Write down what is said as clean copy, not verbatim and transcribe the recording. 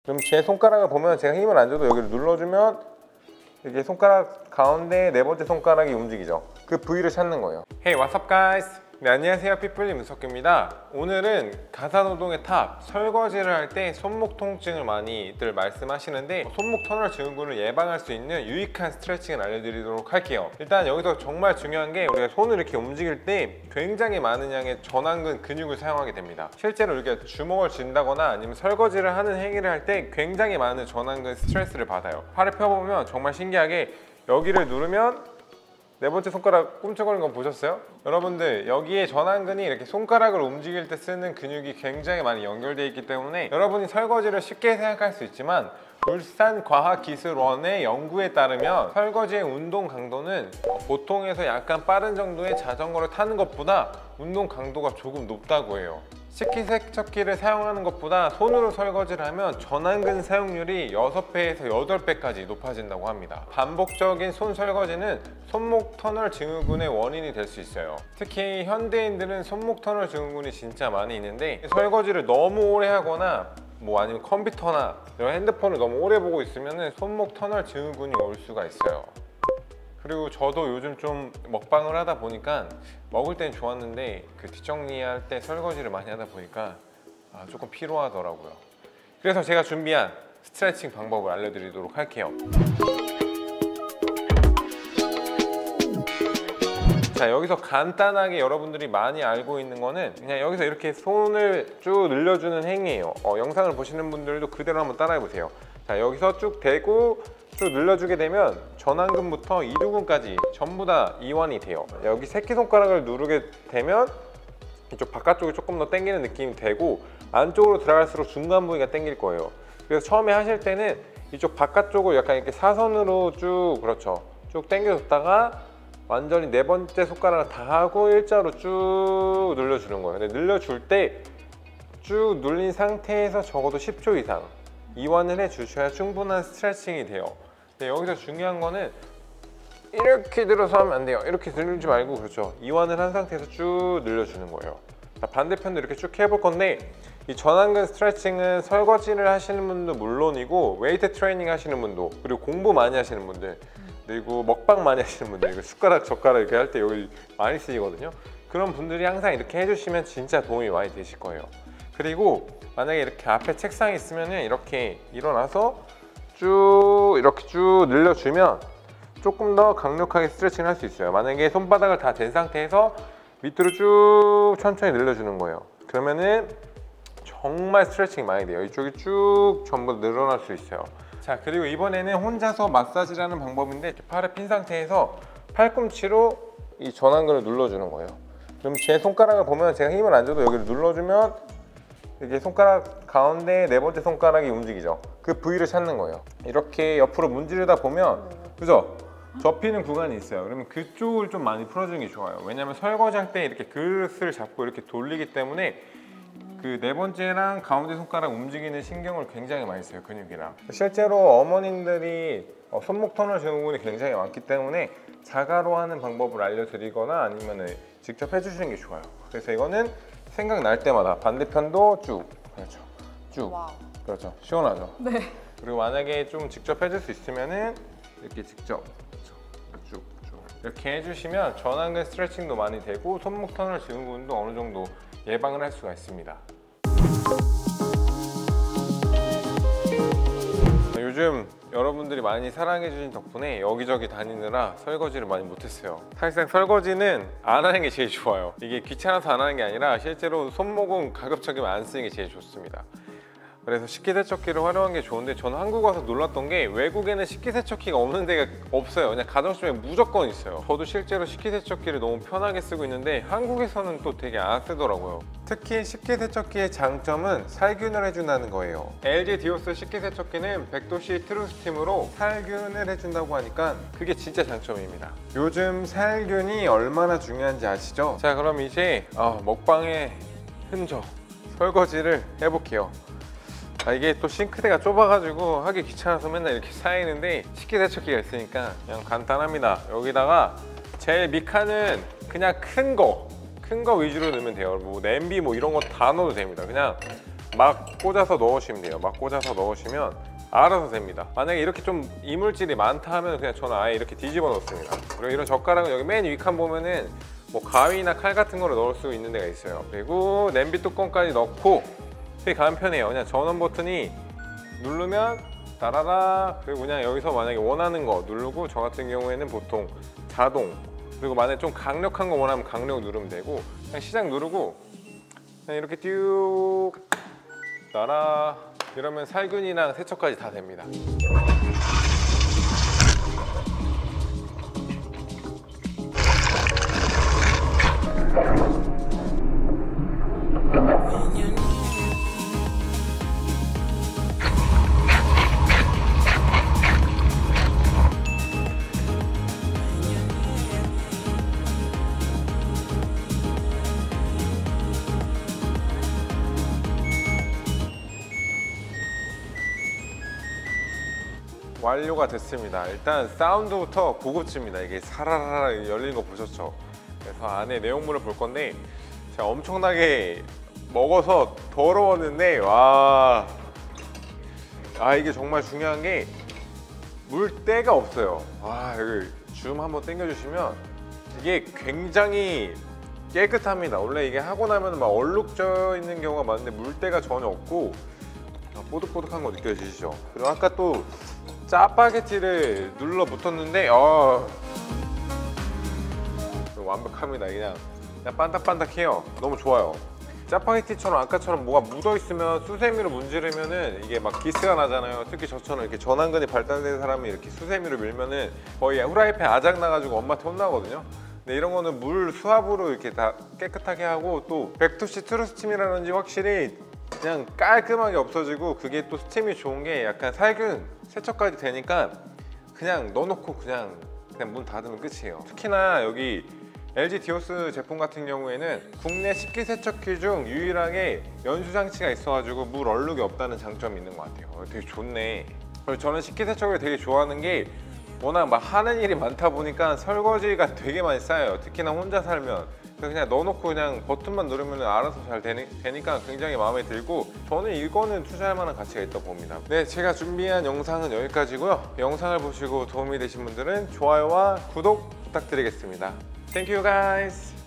그럼 제 손가락을 보면 제가 힘을 안 줘도 여기를 눌러주면 이렇게 손가락 가운데 네 번째 손가락이 움직이죠. 그 부위를 찾는 거예요. Hey, what's up guys? 네, 안녕하세요. 피플님 문석규입니다. 오늘은 가사노동의 탑, 설거지를 할 때 손목 통증을 많이들 말씀하시는데 손목 터널 증후군을 예방할 수 있는 유익한 스트레칭을 알려드리도록 할게요. 일단 여기서 정말 중요한 게 우리가 손을 이렇게 움직일 때 굉장히 많은 양의 전완근 근육을 사용하게 됩니다. 실제로 이렇게 주먹을 쥔다거나 아니면 설거지를 하는 행위를 할 때 굉장히 많은 전완근 스트레스를 받아요. 팔을 펴보면 정말 신기하게 여기를 누르면 네 번째 손가락 꿈쩍거리는 거 보셨어요? 여러분들 여기에 전완근이 이렇게 손가락을 움직일 때 쓰는 근육이 굉장히 많이 연결되어 있기 때문에 여러분이 설거지를 쉽게 생각할 수 있지만 울산과학기술원의 연구에 따르면 설거지의 운동 강도는 보통에서 약간 빠른 정도의 자전거를 타는 것보다 운동 강도가 조금 높다고 해요. 식기세척기를 사용하는 것보다 손으로 설거지를 하면 전완근 사용률이 6배에서 8배까지 높아진다고 합니다. 반복적인 손 설거지는 손목 터널 증후군의 원인이 될 수 있어요. 특히 현대인들은 손목 터널 증후군이 진짜 많이 있는데 설거지를 너무 오래 하거나 아니면 컴퓨터나 핸드폰을 너무 오래 보고 있으면 손목 터널 증후군이 올 수가 있어요. 그리고 저도 요즘 좀 먹방을 하다 보니까 먹을 땐 좋았는데 그 뒷정리할 때 설거지를 많이 하다 보니까 조금 피로하더라고요. 그래서 제가 준비한 스트레칭 방법을 알려드리도록 할게요. 자, 여기서 간단하게 여러분들이 많이 알고 있는 거는 그냥 여기서 이렇게 손을 쭉 늘려주는 행위예요. 영상을 보시는 분들도 그대로 한번 따라해 보세요. 자, 여기서 쭉 대고 쭉 늘려주게 되면 전완근부터 이두근까지 전부 다 이완이 돼요. 여기 새끼손가락을 누르게 되면 이쪽 바깥쪽이 조금 더 당기는 느낌이 되고 안쪽으로 들어갈수록 중간 부위가 당길 거예요. 그래서 처음에 하실 때는 이쪽 바깥쪽을 약간 이렇게 사선으로 쭉 쭉 당겨줬다가 완전히 네 번째 손가락을 다 하고 일자로 쭉 늘려주는 거예요. 근데 늘려줄 때 쭉 눌린 상태에서 적어도 10초 이상 이완을 해주셔야 충분한 스트레칭이 돼요. 근데 여기서 중요한 거는 이렇게 들어서 하면 안 돼요. 이렇게 늘리지 말고 이완을 한 상태에서 쭉 늘려주는 거예요. 자, 반대편도 이렇게 쭉 해볼 건데 이 전완근 스트레칭은 설거지를 하시는 분도 물론이고 웨이트 트레이닝 하시는 분도 그리고 공부 많이 하시는 분들 그리고 먹방 많이 하시는 분들 숟가락 젓가락 이렇게 할 때 여기 많이 쓰이거든요. 그런 분들이 항상 이렇게 해주시면 진짜 도움이 많이 되실 거예요. 그리고 만약에 이렇게 앞에 책상이 있으면 이렇게 일어나서 이렇게 쭉 늘려주면 조금 더 강력하게 스트레칭을 할 수 있어요. 만약에 손바닥을 다 댄 상태에서 밑으로 쭉 천천히 늘려주는 거예요. 그러면은 정말 스트레칭이 많이 돼요. 이쪽이 쭉 전부 늘어날 수 있어요. 자, 그리고 이번에는 혼자서 마사지라는 방법인데 팔을 핀 상태에서 팔꿈치로 이 전완근을 눌러주는 거예요. 그럼 제 손가락을 보면 제가 힘을 안 줘도 여기를 눌러주면 이렇게 손가락 가운데 네 번째 손가락이 움직이죠. 그 부위를 찾는 거예요. 이렇게 옆으로 문지르다 보면 그죠? 접히는 구간이 있어요. 그러면 그쪽을 좀 많이 풀어주는 게 좋아요. 왜냐면 설거지할 때 이렇게 그릇을 잡고 이렇게 돌리기 때문에 그 네 번째랑 가운데 손가락 움직이는 신경을 굉장히 많이 써요. 근육이랑. 실제로 어머님들이 손목 터널 증후군이 굉장히 많기 때문에 자가로 하는 방법을 알려드리거나 아니면 직접 해주시는 게 좋아요. 그래서 이거는 생각날 때마다 반대편도 쭉 쭉. 와우. 그렇죠. 시원하죠. 네. 그리고 만약에 좀 직접 해줄 수 있으면은 이렇게 직접 쭉 이렇게 해주시면 전완근 스트레칭도 많이 되고 손목 터널 증후군도 어느 정도 예방을 할 수가 있습니다. 요즘 여러분들이 많이 사랑해주신 덕분에 여기저기 다니느라 설거지를 많이 못했어요. 사실상 설거지는 안 하는 게 제일 좋아요. 이게 귀찮아서 안 하는 게 아니라 실제로 손목은 가급적이면 안 쓰는 게 제일 좋습니다. 그래서 식기세척기를 활용한 게 좋은데 저는 한국 와서 놀랐던 게 외국에는 식기세척기가 없는 데가 없어요. 그냥 가정집에 무조건 있어요. 저도 실제로 식기세척기를 너무 편하게 쓰고 있는데 한국에서는 또 되게 안 쓰더라고요. 특히 식기세척기의 장점은 살균을 해준다는 거예요. LG 디오스 식기세척기는 100도씨 트루스팀으로 살균을 해준다고 하니까 그게 진짜 장점입니다. 요즘 살균이 얼마나 중요한지 아시죠? 자, 그럼 이제 먹방의 흔적 설거지를 해볼게요. 이게 또 싱크대가 좁아가지고 하기 귀찮아서 맨날 이렇게 쌓이는데 식기세척기가 있으니까 그냥 간단합니다. 여기다가 제일 밑칸은 그냥 큰 거 위주로 넣으면 돼요. 냄비 이런 거 다 넣어도 됩니다. 그냥 막 꽂아서 넣으시면 돼요. 막 꽂아서 넣으시면 알아서 됩니다. 만약에 이렇게 좀 이물질이 많다 하면 그냥 저는 아예 이렇게 뒤집어 놓습니다. 그리고 이런 젓가락은 여기 맨 윗칸 보면은 뭐 가위나 칼 같은 거를 넣을 수 있는 데가 있어요. 그리고 냄비 뚜껑까지 넣고 되게 간편해요. 그냥 전원 버튼이 누르면 따라라, 그리고 그냥 여기서 만약에 원하는 거 누르고, 저 같은 경우에는 보통 자동, 그리고 만약에 좀 강력한 거 원하면 강력 누르면 되고, 그냥 시작 누르고 그냥 이렇게 쭉 따라, 이러면 살균이랑 세척까지 다 됩니다. 완료가 됐습니다. 일단 사운드부터 고급집니다. 이게 사라라라 열리는 거 보셨죠? 그래서 안에 내용물을 볼 건데, 제가 엄청나게 먹어서 더러웠는데, 와, 이게 정말 중요한 게 물때가 없어요. 여기 줌 한번 당겨주시면 이게 굉장히 깨끗합니다. 원래 이게 하고 나면 막 얼룩져 있는 경우가 많은데 물때가 전혀 없고 뽀득뽀득한 거 느껴지시죠? 그리고 아까 또 짜파게티를 눌러 붙었는데 완벽합니다. 그냥 반딱반딱해요. 너무 좋아요. 짜파게티처럼 아까처럼 뭐가 묻어있으면 수세미로 문지르면은 이게 막 기스가 나잖아요. 특히 저처럼 이렇게 전완근이 발달된 사람이 이렇게 수세미로 밀면은 거의 후라이팬 아작 나가지고 엄마한테 혼나거든요. 근데 이런 거는 물 수압으로 이렇게 다 깨끗하게 하고, 또 백투시 트루스팀이라든지 확실히 그냥 깔끔하게 없어지고, 그게 또 스팀이 좋은 게 약간 살균 세척까지 되니까 그냥 넣어놓고 그냥 문 닫으면 끝이에요. 특히나 여기 LG 디오스 제품 같은 경우에는 국내 식기세척기 중 유일하게 연수장치가 있어가지고 물 얼룩이 없다는 장점이 있는 것 같아요. 되게 좋네. 그리고 저는 식기세척을 되게 좋아하는 게 워낙 막 하는 일이 많다 보니까 설거지가 되게 많이 쌓여요. 특히나 혼자 살면. 그냥 넣어놓고 그냥 버튼만 누르면 알아서 잘 되니까 굉장히 마음에 들고, 저는 이거는 투자할 만한 가치가 있다고 봅니다. 네, 제가 준비한 영상은 여기까지고요. 영상을 보시고 도움이 되신 분들은 좋아요와 구독 부탁드리겠습니다. Thank you guys.